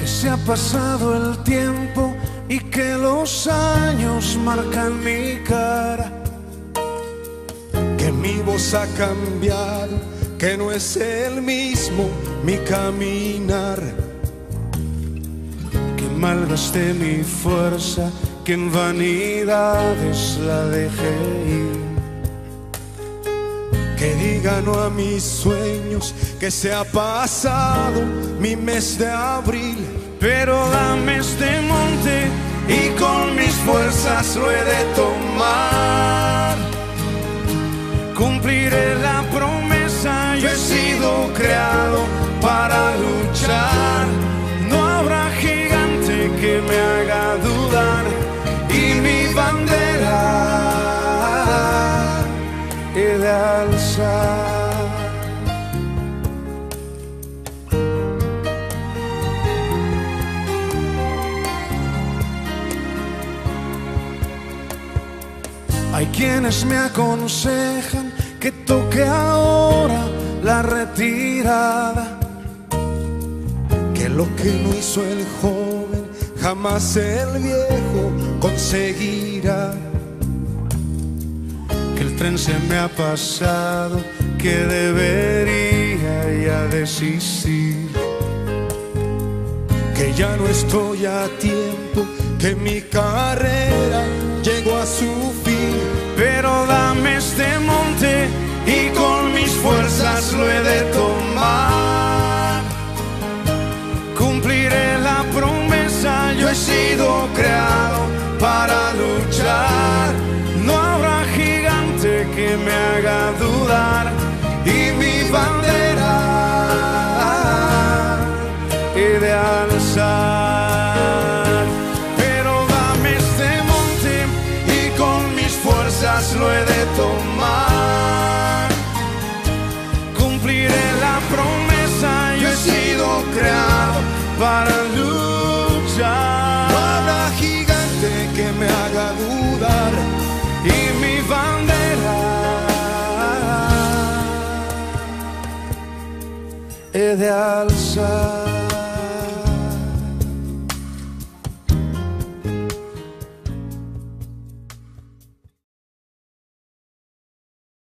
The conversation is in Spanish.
que se ha pasado el tiempo y que los años marcan mi cara, que mi voz ha cambiado, que no es el mismo mi caminar, que malgasté mi fuerza, que en vanidades la dejé ir. Que diga no a mis sueños, que se ha pasado mi mes de abril, pero dame este monte y con mis fuerzas lo he de tomar. Cumpliré la promesa, yo he sido creado para luchar. No habrá gigante que me haga dudar, y mi bandera he de alzar. Hay quienes me aconsejan que toque ahora la retirada, que lo que no hizo el joven jamás el viejo conseguirá, que el tren se me ha pasado, que debería ya desistir, que ya no estoy a tiempo, que mi carrera llegó a su fin, pero dame este monte y con mis fuerzas lo he de tomar. Cumpliré la promesa, yo he sido creado para luchar. No habrá gigante que me haga dudar, y mi bandera he de alzar. Pero dame este monte y con mis fuerzas lo he de tomar. Cumpliré la promesa, yo he sido creado para luchar. No habrá gigante que me haga dudar, y mi bandera he de alzar.